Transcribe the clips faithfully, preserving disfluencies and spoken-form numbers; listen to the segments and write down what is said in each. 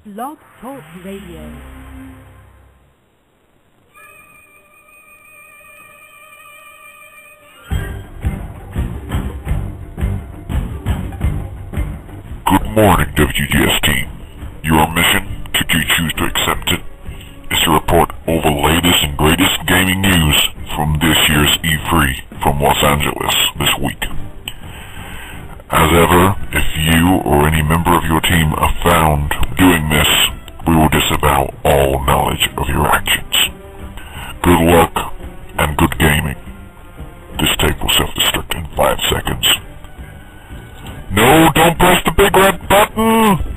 Blog Talk Radio. Good morning, W G S team. Your mission, should you choose to accept it, is to report all the latest and greatest gaming news from this year's E three from Los Angeles this week. As ever, if you or any member of your team are found doing this, we will disavow all knowledge of your actions. Good luck and good gaming. This tape will self-destruct in five seconds. No, don't press the big red button!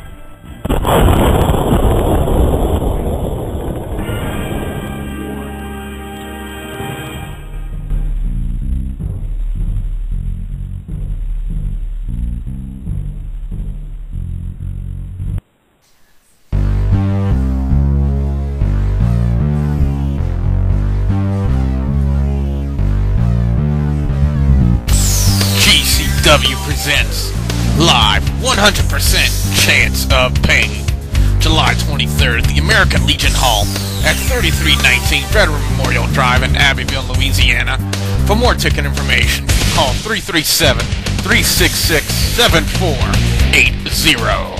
G C W presents live one hundred percent chance of pain. July twenty-third, the American Legion Hall at thirty-three nineteen Veteran Memorial Drive in Abbeville, Louisiana. For more ticket information, call three three seven, three six six, seven four eight zero.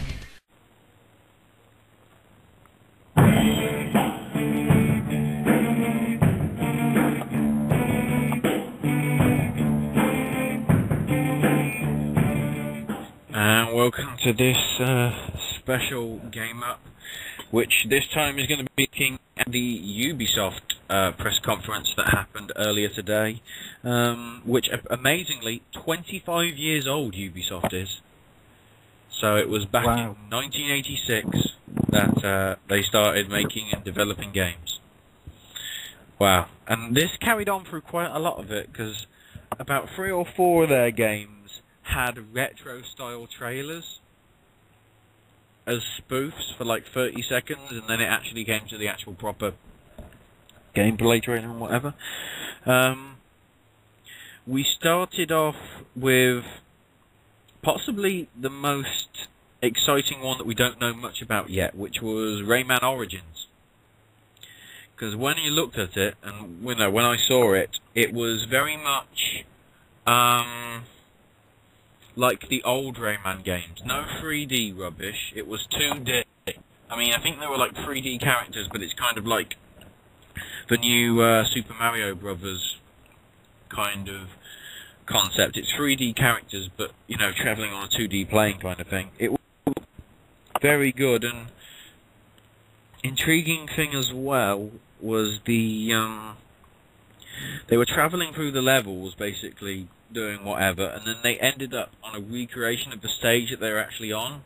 And welcome to this uh, special GameUP, which this time is going to be looking at the Ubisoft uh, press conference that happened earlier today, um, which amazingly twenty-five years old Ubisoft is. So it was back Wow. in nineteen eighty-six that uh, they started making and developing games. Wow. And this carried on through quite a lot of it, because about three or four of their games had retro style trailers as spoofs for like thirty seconds, and then it actually came to the actual proper gameplay trailer and whatever. Um, we started off with possibly the most exciting one that we don't know much about yet, which was Rayman Origins. Because when you looked at it, and you know, when I saw it, it was very much um, like the old Rayman games. No three D rubbish, it was two D. I mean, I think there were like three D characters, but it's kind of like the new uh, Super Mario Brothers kind of concept. It's three D characters, but, you know, travelling on a two D plane kind of thing. It was very good, and intriguing thing as well was the, um, they were travelling through the levels, basically, doing whatever, and then they ended up on a recreation of the stage that they were actually on,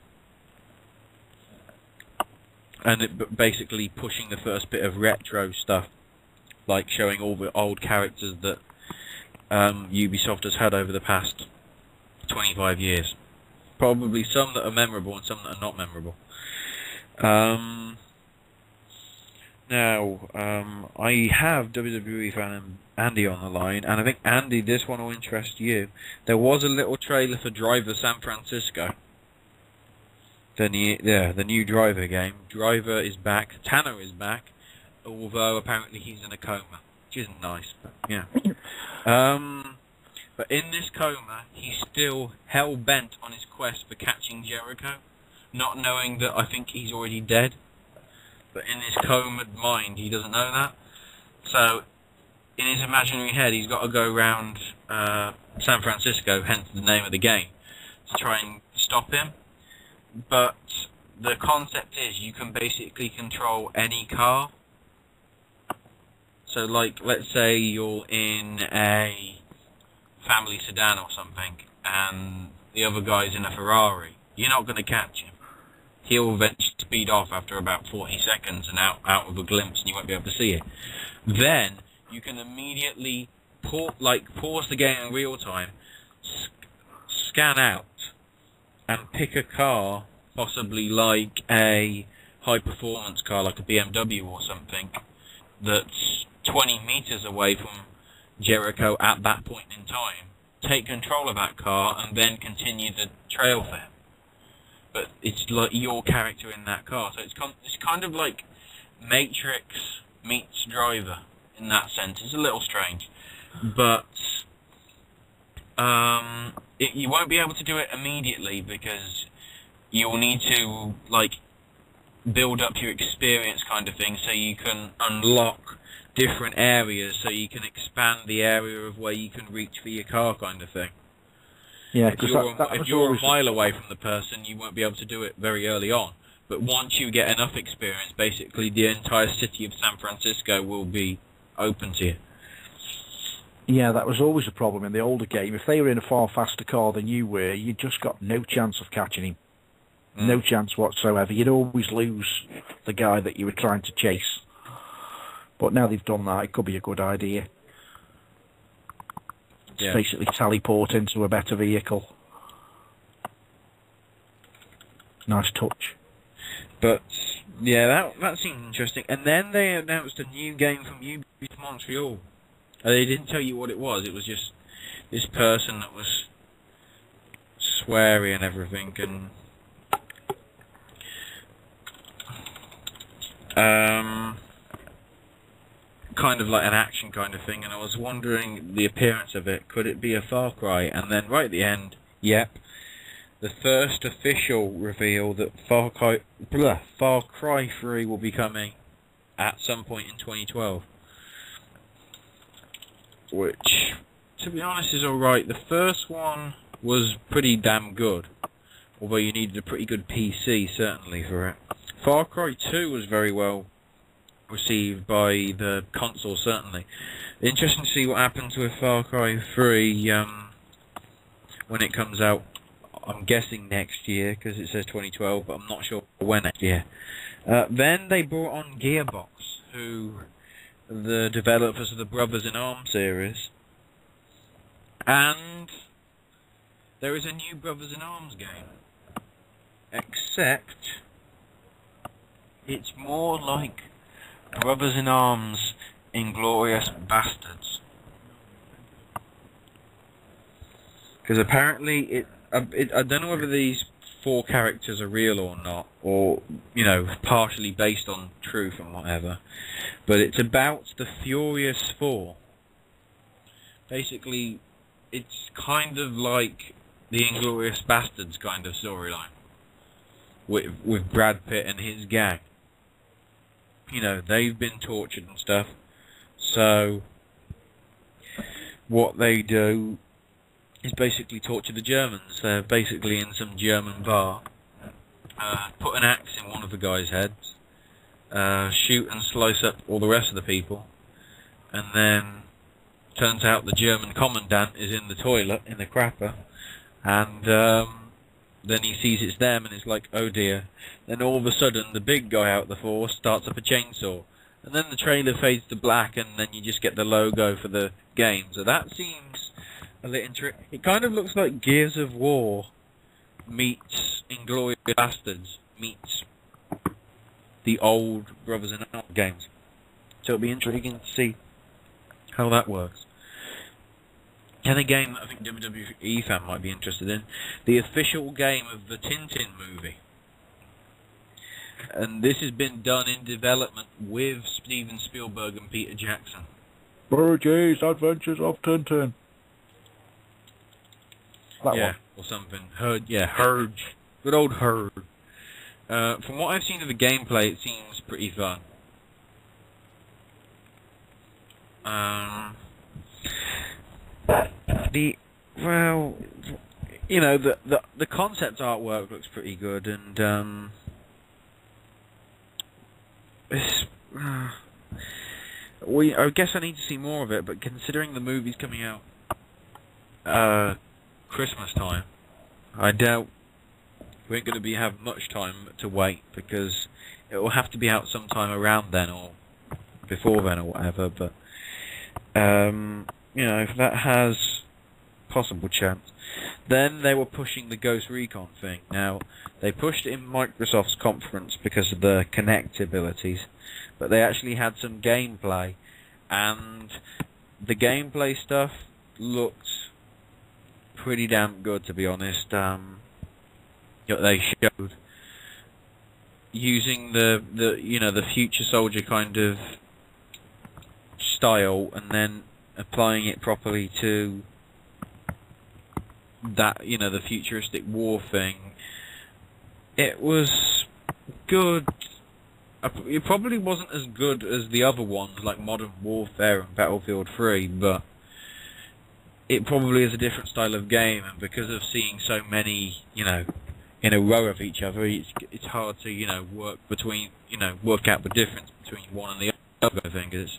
and it basically pushing the first bit of retro stuff, like showing all the old characters that um, Ubisoft has had over the past twenty-five years. Probably some that are memorable and some that are not memorable. Um, now, um, I have W W E fan Andy on the line, and I think, Andy, this one will interest you. There was a little trailer for Driver San Francisco. The new, yeah, the new Driver game. Driver is back. Tanner is back, although apparently he's in a coma, which isn't nice, but yeah. Um, but in this coma, he's still hell-bent on his quest for catching Jericho, not knowing that I think he's already dead. But in his comaed mind, he doesn't know that. So, in his imaginary head, he's got to go around uh, San Francisco, hence the name of the game, to try and stop him. But the concept is you can basically control any car. So, like, let's say you're in a family sedan or something, and the other guy's in a Ferrari. You're not going to catch him. He'll eventually speed off after about forty seconds and out, out of a glimpse, and you won't be able to see it. Then you can immediately pa like pause the game in real time, sc scan out, and pick a car, possibly like a high performance car, like a B M W or something, that's twenty meters away from Jericho at that point in time. Take control of that car and then continue the trail for him. but it's like your character in that car. So it's, con it's kind of like Matrix meets Driver in that sense. It's a little strange, but um, it, you won't be able to do it immediately because you'll need to like build up your experience kind of thing, so you can unlock different areas, so you can expand the area of where you can reach for your car kind of thing. Yeah, if you're, that, that if you're a mile away from the person, you won't be able to do it very early on. But once you get enough experience, basically the entire city of San Francisco will be open to you. Yeah, that was always a problem in the older game. If they were in a far faster car than you were, you just got no chance of catching him. Mm. No chance whatsoever. You'd always lose the guy that you were trying to chase. But now they've done that, it could be a good idea. Yeah. Basically teleport into a better vehicle. Nice touch. But yeah, that that seemed interesting. And then they announced a new game from Ubisoft Montreal. Uh, they didn't tell you what it was. It was just this person that was sweary and everything, and um, kind of like an action kind of thing. And I was wondering the appearance of it. Could it be a Far Cry? And then right at the end, yep. The first official reveal that Far Cry, blah, Far Cry three will be coming at some point in twenty twelve. Which, to be honest, is alright. The first one was pretty damn good, although you needed a pretty good P C, certainly, for it. Far Cry two was very well received by the console, certainly. Interesting to see what happens with Far Cry three um, when it comes out. I'm guessing next year, because it says twenty twelve, but I'm not sure when next year. Uh, then they brought on Gearbox, who are the developers of the Brothers in Arms series. And there is a new Brothers in Arms game. Except it's more like Brothers in Arms Inglourious Bastards. Because apparently it I, it, I don't know whether these four characters are real or not, or, you know, partially based on truth and whatever, but it's about the Furious Four. Basically, it's kind of like the Inglourious Bastards kind of storyline, with, with Brad Pitt and his gang. You know, they've been tortured and stuff, so what they do is basically torture the Germans. They're basically in some German bar, uh, put an axe in one of the guys' heads, uh, shoot and slice up all the rest of the people, and then turns out the German commandant is in the toilet, in the crapper, and um, then he sees it's them and it's like, oh dear. Then all of a sudden the big guy out the force starts up a chainsaw, and then the trailer fades to black, and then you just get the logo for the game. So that seems a little interesting. It kind of looks like Gears of War meets Inglourious Bastards meets the old Brothers in Arms games. So it'll be intriguing to see how that works. And a game that I think W W E fan might be interested in, the official game of the Tintin movie. And this has been done in development with Steven Spielberg and Peter Jackson. Burgess Adventures of Tintin. That yeah, one. or something. Herd, yeah, Herd. Good old Herd. Uh, from what I've seen of the gameplay, it seems pretty fun. Um, the well, you know, the the the concept artwork looks pretty good, and um, it's, uh, we I guess I need to see more of it. But considering the movie's coming out, uh. Christmas time, I doubt we ain't going to be have much time to wait, because it will have to be out sometime around then or before then or whatever. But um, you know, if that has possible chance, then they were pushing the Ghost Recon thing. Now they pushed it in Microsoft's conference because of the Kinect abilities, but they actually had some gameplay, and the gameplay stuff looked pretty damn good, to be honest. Um, that they showed, using the the you know the Future Soldier kind of style, and then applying it properly to that, you know, the futuristic war thing. It was good. It probably wasn't as good as the other ones like Modern Warfare and Battlefield three, but it probably is a different style of game, and because of seeing so many, you know, in a row of each other, it's it's hard to, you know, work between, you know, work out the difference between one and the other. I think it's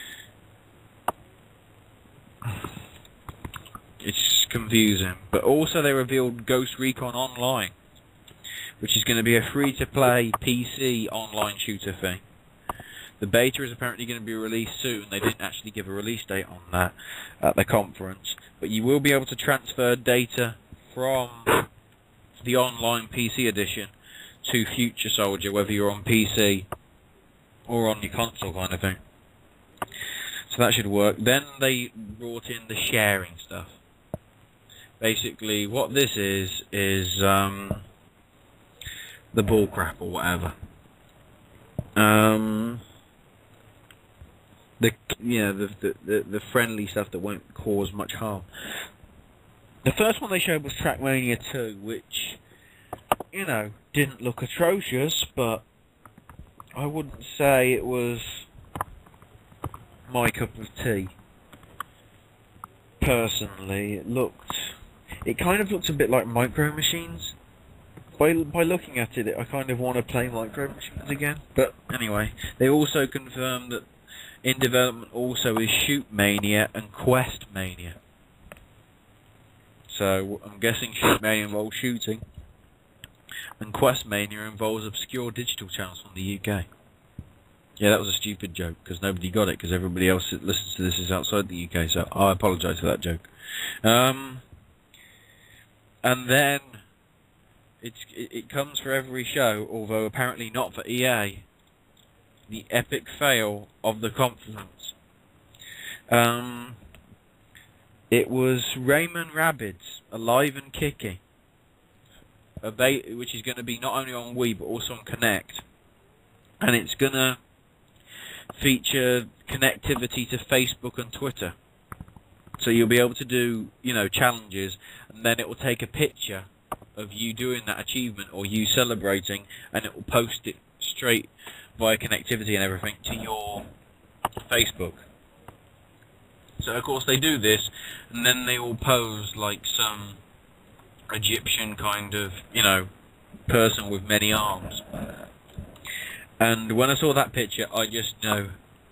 it's confusing. But also they revealed Ghost Recon Online, which is going to be a free-to-play P C online shooter thing. The beta is apparently going to be released soon. They didn't actually give a release date on that at the conference, but you will be able to transfer data from the online P C edition to Future Soldier, whether you're on P C or on your console kind of thing. So that should work. Then they brought in the sharing stuff. Basically, what this is, is um, the bullcrap or whatever. Um, the you know the, the the friendly stuff that won't cause much harm. The first one they showed was Trackmania two, which, you know, didn't look atrocious, but I wouldn't say it was my cup of tea. Personally, it looked, it kind of looked a bit like Micro Machines. By by looking at it, I kind of want to play Micro Machines again. But anyway, they also confirmed that in development also is Shoot Mania and Quest Mania. So I'm guessing Shoot Mania involves shooting, and Quest Mania involves obscure digital channels from the U K. Yeah, that was a stupid joke, because nobody got it, because everybody else that listens to this is outside the U K, so I apologise for that joke. Um, and then it's, it, it comes for every show, although apparently not for E A. The epic fail of the conference. Um... It was Rayman Rabbids, Alive and Kicking, a beta, which is going to be not only on Wii but also on Kinect, and it's going to feature connectivity to Facebook and Twitter. So you'll be able to do, you know, challenges, and then it will take a picture of you doing that achievement or you celebrating, and it will post it straight via connectivity and everything to your Facebook. So of course they do this, and then they all pose like some Egyptian kind of, you know, person with many arms. And when I saw that picture, I just know,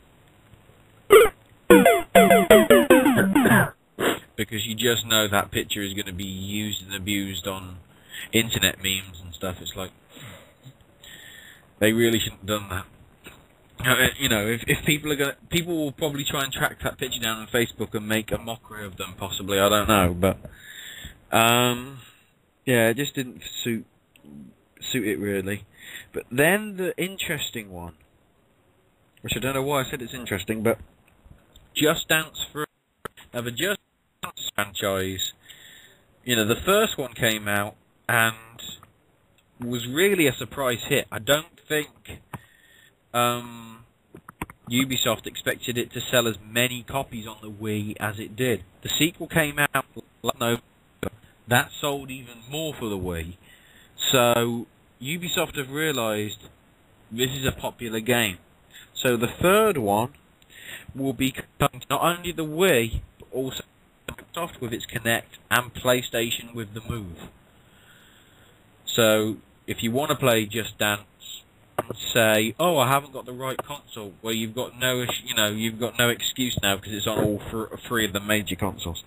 because you just know that picture is going to be used and abused on internet memes and stuff. It's like, they really shouldn't have done that. Uh, you know, if if people are gonna, people will probably try and track that picture down on Facebook and make a mockery of them. Possibly, I don't know, but um, yeah, it just didn't suit suit it really. But then the interesting one, which I don't know why I said it's interesting, but Just Dance three. Now the Just Dance franchise, you know, the first one came out and was really a surprise hit. I don't think Um, Ubisoft expected it to sell as many copies on the Wii as it did. The sequel came out last November. That sold even more for the Wii. So Ubisoft have realised this is a popular game. So the third one will be coming to not only the Wii, but also Microsoft with its Kinect and PlayStation with the Move. So if you want to play Just Dance, say, oh, I haven't got the right console. Well, you've got no, you know, you've got no excuse now because it's on all th three of the major consoles.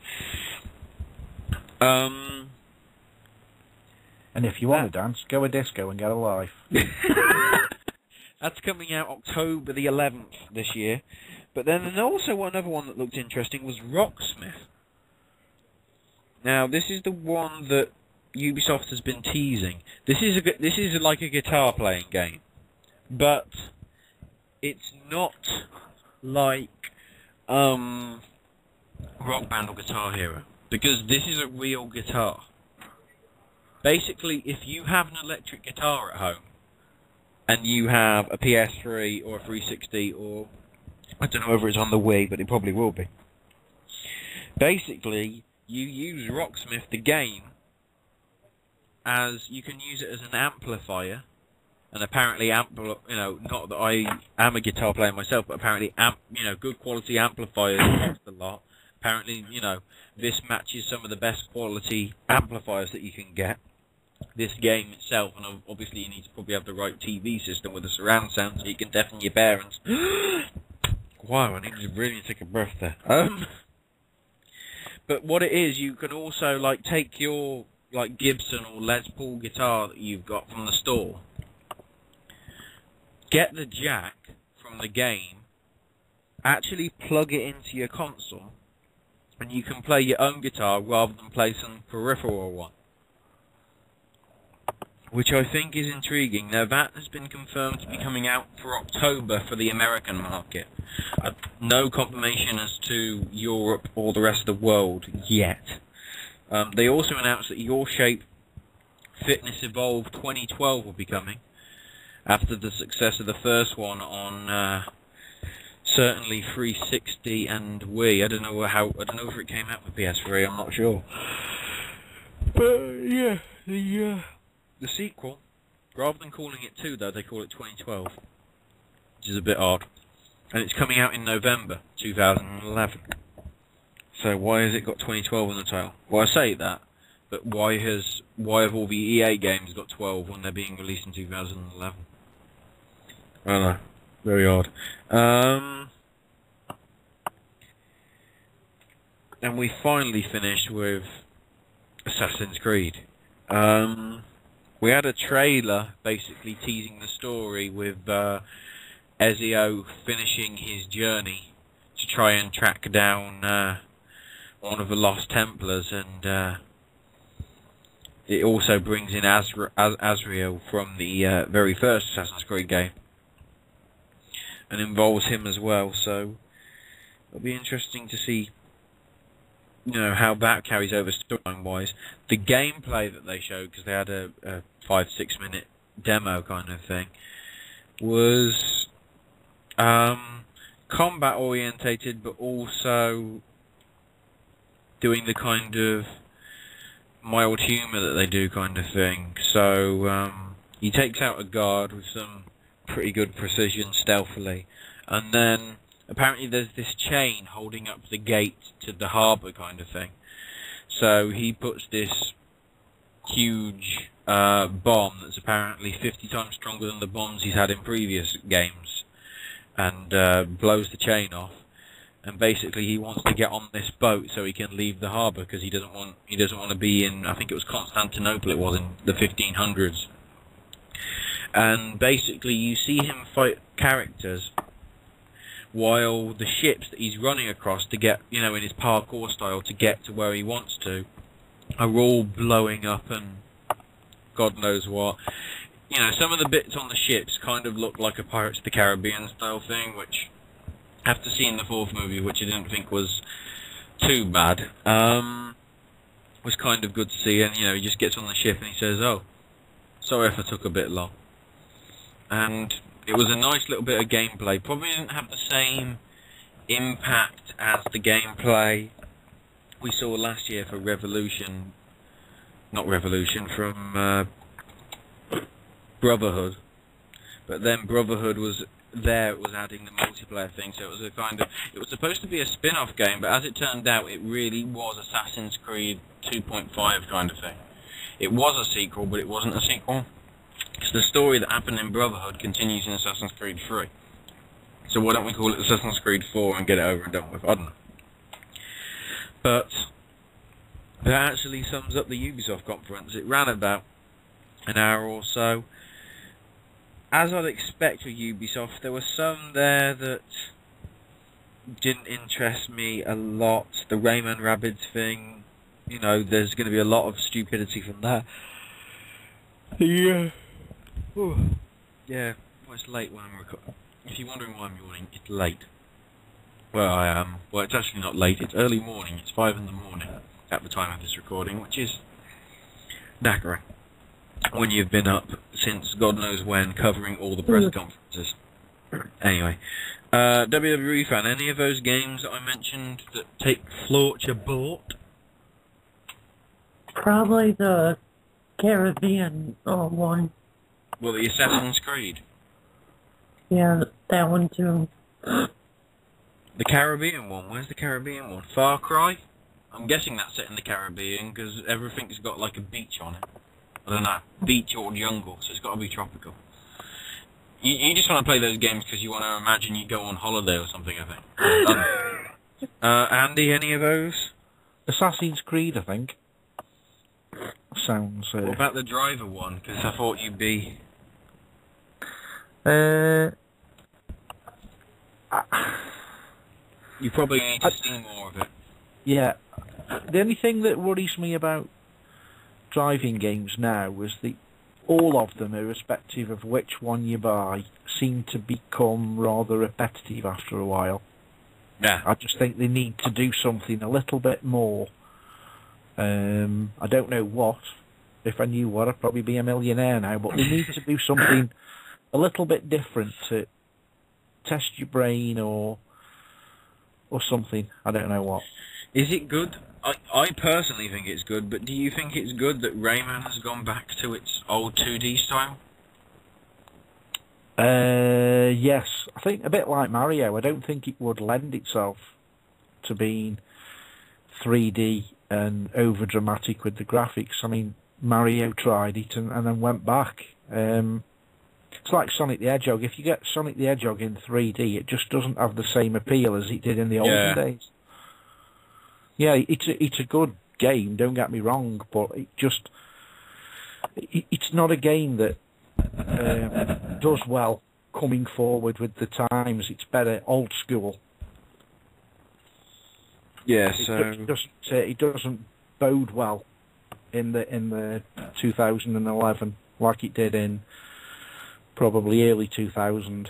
Um, and if you want to dance, go a disco and get a life. That's coming out October the eleventh this year. But then there's also another one that looked interesting was Rocksmith. Now, this is the one that Ubisoft has been teasing. This is a this is like a guitar playing game. But it's not like um, Rock Band or Guitar Hero, because this is a real guitar. basically, if you have an electric guitar at home, and you have a P S three or a three sixty, or I don't know whether it's on the Wii, but it probably will be. Basically, you use Rocksmith, the game, as you can use it as an amplifier, and apparently, ampl you know, not that I am a guitar player myself, but apparently, amp you know, good quality amplifiers cost a lot. Apparently, you know, this matches some of the best quality amplifiers that you can get. This game itself, and obviously you need to probably have the right T V system with a surround sound so you can deafen your parents. Wow, I need to really take a breath there. Um, but what it is, you can also like take your like Gibson or Les Paul guitar that you've got from the store, get the jack from the game, actually plug it into your console, and you can play your own guitar rather than play some peripheral one. Which I think is intriguing. Now that has been confirmed to be coming out for October for the American market. Uh, no confirmation as to Europe or the rest of the world yet. Um, they also announced that Your Shape Fitness Evolve twenty twelve will be coming after the success of the first one on uh, certainly three sixty and Wii. I don't know how. I don't know if it came out for P S three. I'm not sure. But yeah, the. Uh, The sequel, rather than calling it two, though, they call it twenty twelve, which is a bit odd. And it's coming out in November two thousand eleven. So why has it got twenty twelve in the title? Well, I say that, but why has why have all the E A games got twelve when they're being released in two thousand eleven? I don't know. Very odd. Um, and we finally finished with Assassin's Creed. Um... We had a trailer basically teasing the story with uh, Ezio finishing his journey to try and track down uh, one of the Lost Templars, and uh, it also brings in Azra Az Azrael from the uh, very first Assassin's Creed game and involves him as well, so it'll be interesting to see, you know, how that carries over storyline-wise. The gameplay that they showed, because they had a, a five, six minute demo kind of thing, was um, combat orientated, but also doing the kind of mild humour that they do kind of thing. So um, he takes out a guard with some pretty good precision stealthily, and then apparently there's this chain holding up the gate to the harbour kind of thing. So he puts this huge uh, bomb that's apparently fifty times stronger than the bombs he's had in previous games, and uh, blows the chain off. And basically he wants to get on this boat so he can leave the harbour, because he doesn't want he doesn't want to be in, I think it was Constantinople, it was in the fifteen hundreds. And basically you see him fight characters while the ships that he's running across to get, you know, in his parkour style to get to where he wants to, are all blowing up and God knows what. You know, some of the bits on the ships kind of look like a Pirates of the Caribbean style thing, which, after seeing the fourth movie, which I didn't think was too bad, um, was kind of good to see. And, you know, he just gets on the ship and he says, "Oh, sorry if I took a bit long." And it was a nice little bit of gameplay. Probably didn't have the same impact as the gameplay we saw last year for Revolution, not Revolution, from uh, Brotherhood. But then Brotherhood was there, it was adding the multiplayer thing, so it was a kind of, it was supposed to be a spin-off game, but as it turned out, it really was Assassin's Creed two point five kind of thing. It was a sequel, but it wasn't a sequel. Because the story that happened in Brotherhood continues in Assassin's Creed three. So why don't we call it Assassin's Creed four and get it over and done with? I don't know. But that actually sums up the Ubisoft conference. It ran about an hour or so. As I'd expect with Ubisoft, there were some there that didn't interest me a lot. The Rayman Rabbids thing, you know, there's going to be a lot of stupidity from that. Yeah. Ooh. Yeah, well, it's late when I'm recording. If you're wondering why I'm yawning, it's late. Well, I am. Well, it's actually not late, it's early morning. It's five in the morning at the time of this recording, which is knackering. when you've been up since God knows when, covering all the press conferences. Anyway, uh, W W E fan, any of those games that I mentioned that take float your boat? Probably the Caribbean uh, one. Well, the Assassin's Creed. Yeah, that one too. The Caribbean one. Where's the Caribbean one? Far Cry? I'm guessing that's set in the Caribbean because everything's got like a beach on it. I don't know, beach or jungle, so it's got to be tropical. You, you just want to play those games because you want to imagine you go on holiday or something, I think. uh, Andy, any of those? Assassin's Creed, I think. Sounds... Uh, what about the driver one? Because I thought you'd be... Uh... You probably need to I, see more of it. Yeah. The only thing that worries me about driving games now is that all of them, irrespective of which one you buy, seem to become rather repetitive after a while. Yeah. I just think they need to do something a little bit more. Um, I don't know what. If I knew what, I'd probably be a millionaire now. But they need to do something a little bit different to test your brain or or something. I don't know what. Is it good? I, I personally think it's good, but do you think it's good that Rayman has gone back to its old two D style? Uh, yes. I think a bit like Mario. I don't think it would lend itself to being three D and over-dramatic with the graphics. I mean, Mario tried it and, and then went back. Um, it's like Sonic the Hedgehog. If you get Sonic the Hedgehog in three D, it just doesn't have the same appeal as it did in the olden yeah. days. Yeah, it's a, it's a good game, don't get me wrong, but it just... It, it's not a game that um, does well coming forward with the times. It's better old school. Yeah, It, so... do, doesn't, uh, it doesn't bode well in the in the two thousand eleven like it did in probably early two thousand.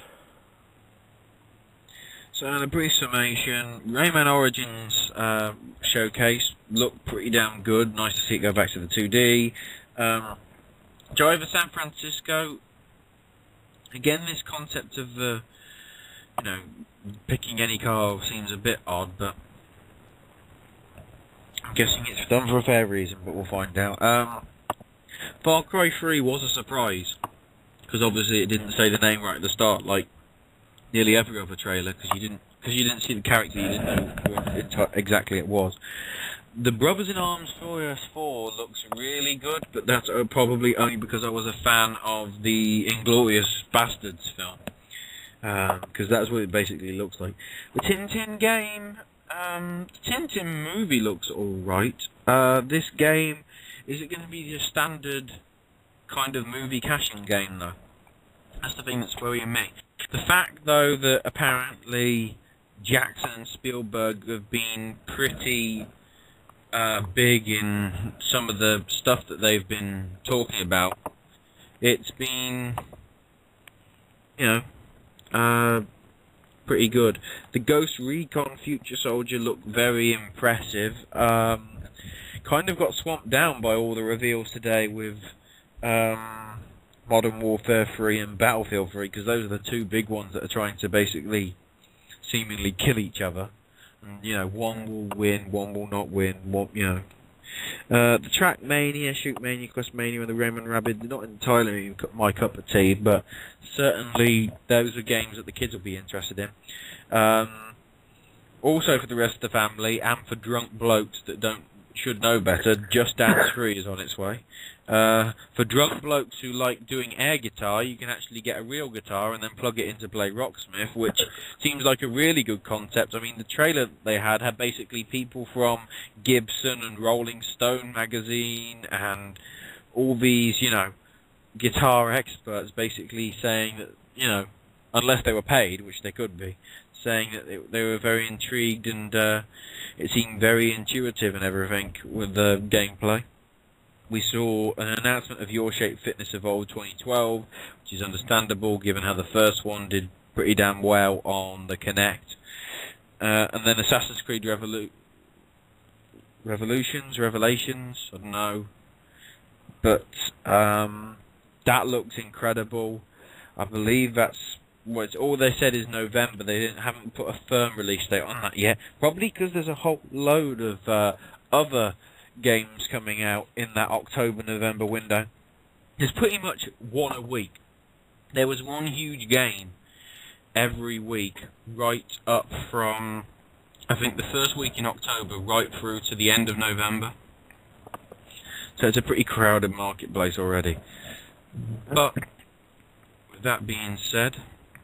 So in a brief summation, Rayman Origins uh, showcase looked pretty damn good. Nice to see it go back to the two D. Um, Driver San Francisco, again this concept of uh, you know, picking any car seems a bit odd, but I'm guessing it's done for a fair reason, but we'll find out. Um, Far Cry three was a surprise, because obviously it didn't say the name right at the start, like nearly every other trailer, because you didn't because you didn't see the character, you didn't know what it exactly it was. The Brothers in Arms Furious four looks really good, but that's uh, probably only because I was a fan of the Inglourious Bastards film, because um, that's what it basically looks like. The Tintin game, um, Tintin movie looks alright. Uh, this game, is it going to be your standard kind of movie caching game though? That's the thing that's worrying me. The fact, though, that apparently Jackson and Spielberg have been pretty uh, big in some of the stuff that they've been talking about, it's been, you know, uh, pretty good. The Ghost Recon Future Soldier looked very impressive. Um, kind of got swamped down by all the reveals today with... Um, Modern Warfare three and Battlefield three, because those are the two big ones that are trying to basically seemingly kill each other. And, you know, one will win, one will not win, one, you know. Uh, the Trackmania, Shootmania, Questmania, and the Rayman Rabbids, they're not entirely my cup of tea, but certainly those are games that the kids will be interested in. Um, also for the rest of the family, and for drunk blokes that don't should know better, Just Dance three is on its way. Uh, for drunk blokes who like doing air guitar, you can actually get a real guitar and then plug it in to play Rocksmith, which seems like a really good concept. I mean, the trailer they had had basically people from Gibson and Rolling Stone magazine and all these, you know, guitar experts basically saying that, you know, unless they were paid, which they could be, saying that they, they were very intrigued and uh, it seemed very intuitive and everything with the gameplay. We saw an announcement of Your Shape Fitness Evolved twenty twelve, which is understandable given how the first one did pretty damn well on the Kinect. Uh, and then Assassin's Creed Revolu Revolutions, Revelations, I don't know. but um, that looks incredible. I believe that's well, it's, all they said is November. They didn't haven't put a firm release date on that yet. Probably because there's a whole load of uh, other games coming out in that October-November window. There's pretty much one a week. There was one huge game every week, right up from, I think, the first week in October, right through to the end of November. So it's a pretty crowded marketplace already. But, with that being said,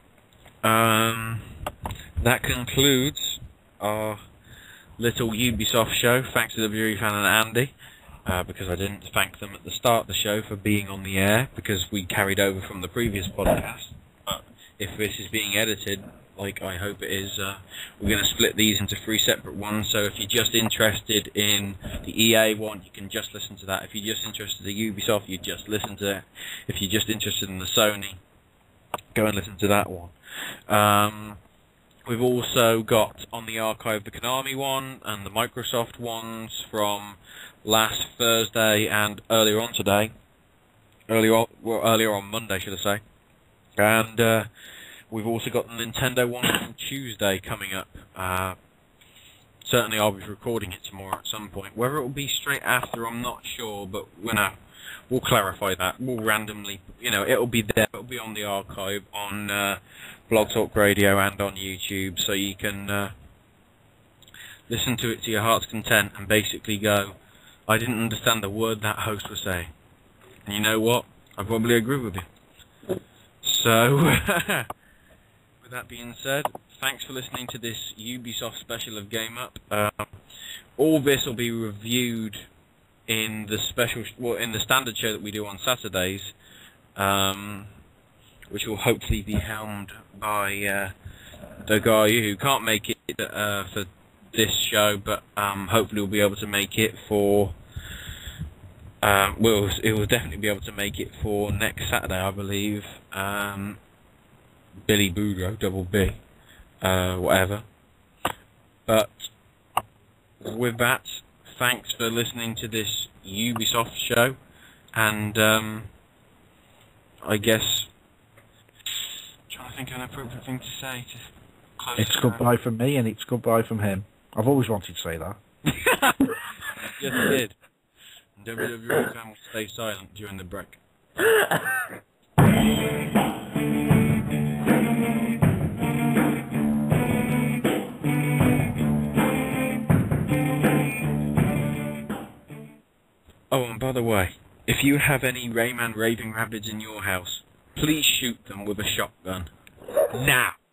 um, that concludes our little Ubisoft show. Thanks to W G S and Andy, uh, because I didn't thank them at the start of the show for being on the air, because we carried over from the previous podcast. But if this is being edited, like I hope it is, uh, we're going to split these into three separate ones. So if you're just interested in the E A one, you can just listen to that. If you're just interested in the Ubisoft, you just listen to it. If you're just interested in the Sony, go and listen to that one. Um, we've also got on the archive the Konami one and the Microsoft ones from last Thursday and earlier on today. Earlier on, well, earlier on Monday, should I say. And uh, we've also got the Nintendo one on Tuesday coming up. Uh, certainly I'll be recording it tomorrow at some point. Whether it will be straight after, I'm not sure, but you know, we'll clarify that. We'll randomly, you know, it'll be there. It'll be on the archive on uh, Blog Talk Radio and on YouTube, so you can uh, listen to it to your heart's content and basically go, I didn't understand the word that host was saying. And you know what? I probably agree with you. So, with that being said, thanks for listening to this Ubisoft special of GameUp. Uh, all this will be reviewed in the special, well, in the standard show that we do on Saturdays, um, which will hopefully be helmed by uh, the guy who can't make it uh, for this show, but um, hopefully will be able to make it for. Um, well, it will definitely be able to make it for next Saturday, I believe. Um, Billy Boudreaux, double B, uh, whatever. But with that, thanks for listening to this Ubisoft show, and um, I guess I'm trying to think of an appropriate thing to say to close. It's goodbye from me, and it's goodbye from him. I've always wanted to say that. Yes, I did. W W E fan will stay silent during the break. Oh, and by the way, if you have any Rayman Raving Rabbids in your house, please shoot them with a shotgun. Now!